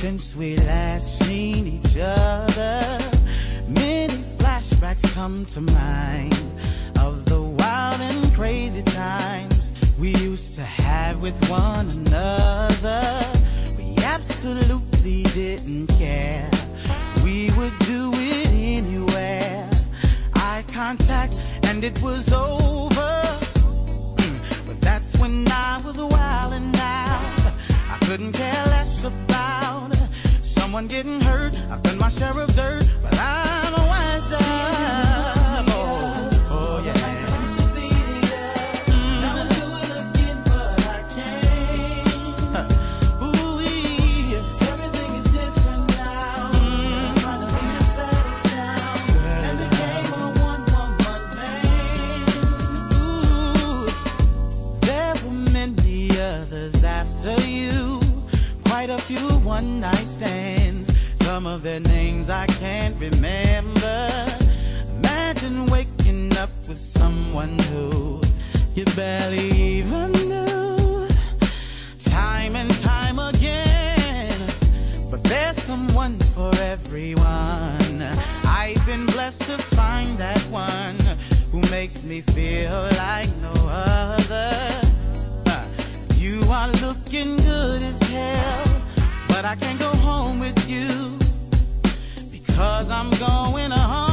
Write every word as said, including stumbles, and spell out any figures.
since we last seen each other. Many flashbacks come to mind of the wild and crazy times we used to have with one another. We absolutely didn't care. We would do it anywhere. Eye contact and it was over. But that's when I was wild and out. I couldn't care less about someone getting hurt. I've done my share of dirt, but I'm wised up. Oh, oh yeah. Quite a few one-night stands. Some of their names I can't remember. Imagine waking up with someone who you barely even knew. Time and time again, but there's someone for everyone. I've been blessed to find that one who makes me feel like no other. You are looking good as hell, but I can't go home with you because I'm going home.